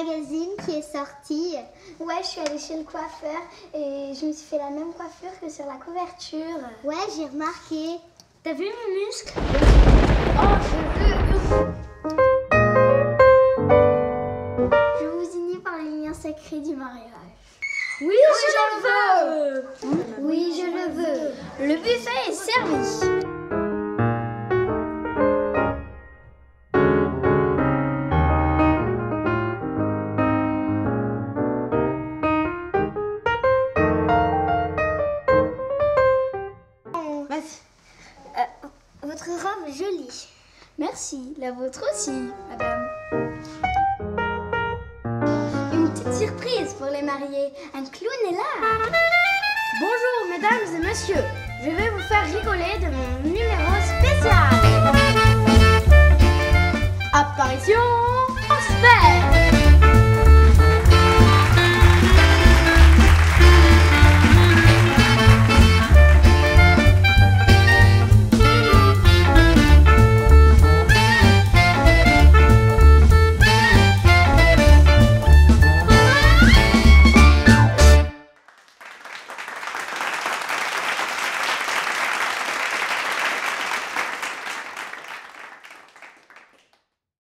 magazine qui est sorti. Ouais, je suis allée chez le coiffeur et je me suis fait la même coiffure que sur la couverture. Ouais, j'ai remarqué. T'as vu mes muscles? Oh, je vous unis par les liens sacrés du mariage. Oui, je le veux. Oui, je le veux. Le buffet est servi. Votre robe est jolie. Merci, la vôtre aussi, madame. Une petite surprise pour les mariés. Un clown est là. Bonjour, mesdames et messieurs. Je vais vous faire rigoler de mon numéro spécial. Apparition